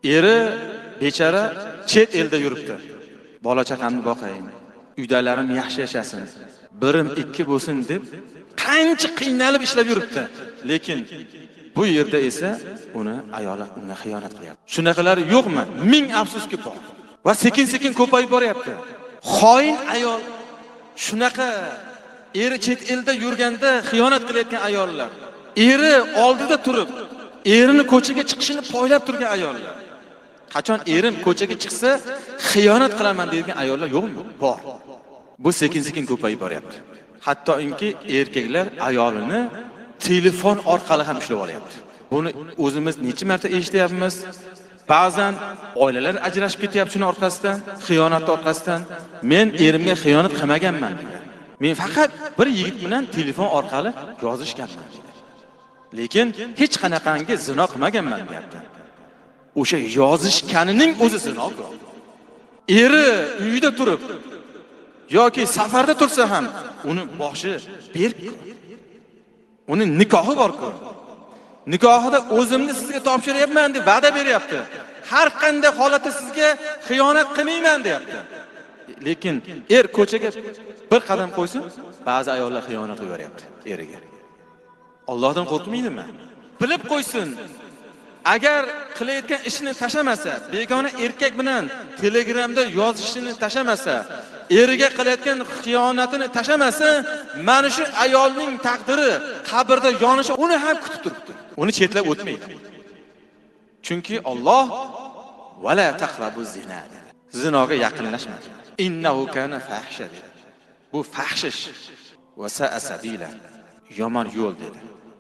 Eri bechara chet elda yuribdi. Bola chaqamni boqayin, uydalarim yaxshi yashasin, birim ikki bo'lsin deb qancha qiynalib ishlab yuribdi. Lekin bu yerda esa uni ayoli unga xiyonat qilyapti. Shunaqalar yo'qmi? Ming afsuski bor. Va sekin-sekin ko'payib boryapti. Xoin ayol shunaqa eri chet elda yurganda xiyonat qilayotgan ayollar, eri oldida turib, erini ko'chaga chiqishini poylab turgan ayollar. Qachon erim ko'chaga chiqsa, xiyonat qilaman degan ayollar yo'qmi? Bor. Bu sekin-sekin ko'payib boryapti. Hattoki erkaklar ayolini telefon orqali ham ushlab olyapti. Buni o'zimiz necha marta eshityapmiz? Ba'zan oilalar ajrashib ketyapti shuning orqasidan, xiyonat orqasidan. Men erimga xiyonat qilmaganman. Men faqat bir yigit bilan telefon orqali yozishganman. Lekin hech qanaqangi zino qilmaganman deyapti. O'sha yozishganining o'zi zinodir. Eri uyida turib yoki safarda tursa ham uni boshi berk. Uning nikohi bor-ku. Nikohida o'zimni sizga topshiryapman deb va'da beryapti. Har qanday holatda sizga xiyonat qilmayman deyapti. Lekin ko'chaga bir qadam qo'ysin, ba'zi ayollar xiyonat qilyapti eriga. Allohdan qo'rqmaydimi? Bilib qo'ysin. Agar qilayotgan ishini tashamasa, begona erkak bilan Telegramda yozishini tashamasa, eriga qilayotgan xiyonatini tashamasa, mana shu ayolning taqdiri qabrda yonishi uni ham kutib turibdi. Uni chetlab o'tmaydi. Chunki Alloh "Vala taqrabuz zina" dedi. Zinoga yaqinlashma. Innahu kana fahsha dedi. Bu fahshish va sa'a sabila. Yomon yo'l dedi.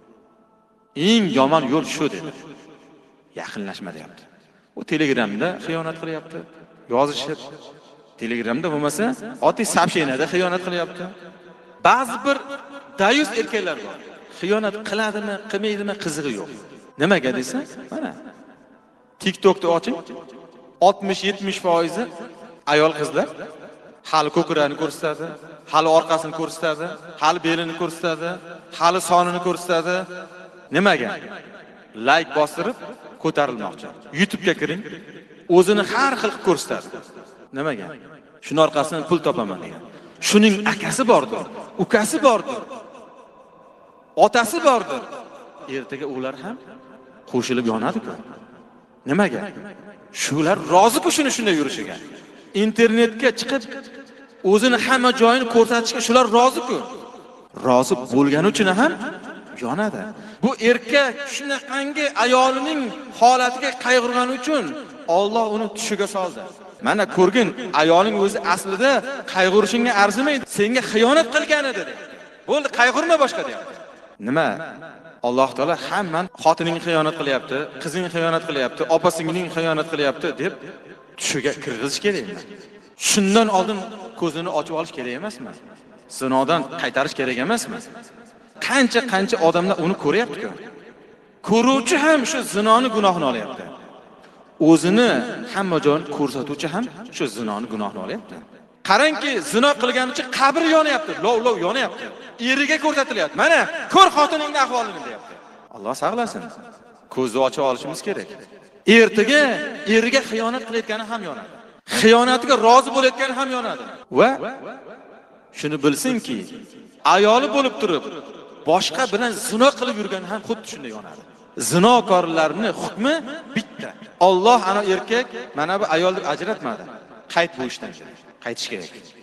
Eng yomon yo'l shu dedi. Yaqinlashma deyapti. U Telegramda xiyonat qilyapti. Yozishib Telegramda bo'lmasa, oddiy сообщениеda xiyonat qilyapti. Ba'zi bir dayus erkaklar bor. Xiyonat qiladimi, qilmaydimi qizig'i yo'q. Nimaga desa, mana TikTokni oching. 60-70% ayol qizlar hali ko'kragini ko'rsatadi, hali orqasini ko'rsatadi, hali belini ko'rsatadi, hali sonini ko'rsatadi. Nimaga? Like bostirib ko'tarilmoqchi. YouTube'ga kiring, o'zini har xil qilib ko'rsatadi. Nimaga? Shuning orqasidan pul topaman degan. Shuning akasi bordir, ukasi bordir, otasi bordir. Ertaga ular ham qo'shilib yonadi-ku. Nimaga? Shular rozi-ku shunday yurishiga. Internetga chiqib o'zini hamma joyini ko'rsatishga shular rozi-ku. Rozi bo'lgani uchun ham yonadi. Bu erkak shunaqangi ayolining holatiga qayg'urgani uchun Alloh uni tushiga soldi. Mana ko'rgin, ayoling o'zi aslida qayg'urishingga arzimaydi. Senga xiyonat qilgan edi dedi. Bo'ldi, qayg'urma boshqa deyapti. Nima? Alloh taolo hamman xotining xiyonat qilyapti, qizing xiyonat qilyapti, opa-singling xiyonat qilyapti deb tushiga kirgizish kerakmi? Shundan oldin ko'zini ochib olish kerak emasmi? Zinodan qaytarish kerak emasmi? Qancha odamlar uni ko'ryapti-ku. Ko'ruvchi ham shu zinoni gunohini olyapti. O'zini hamma joyni ko'rsatuvchi ham shu zinoni gunohini olyapti. Qarangki, zino qilgani uchun qabr yonyapti, lov yonyapti. Eriga ko'rsatilyapti. Mana ko'r xotiningning ahvolini deyapti. Alloh saqlasin. Ko'zni ochib olishimiz kerak. Ertaga eriga xiyonat qilayotgani ham yonadi. Xiyonatiga rozi bo'layotgani ham yonadi. Va shuni bilsinki, ayoli bo'lib turib boshqa bilan zino qilib yurgan ham xuddi shunday yonadi. Zinokorlarning hukmi bitta. Alloh ana erkak, mana bu ayolni ajratmadi. Qayt bu ishdan. Qaytish kerak.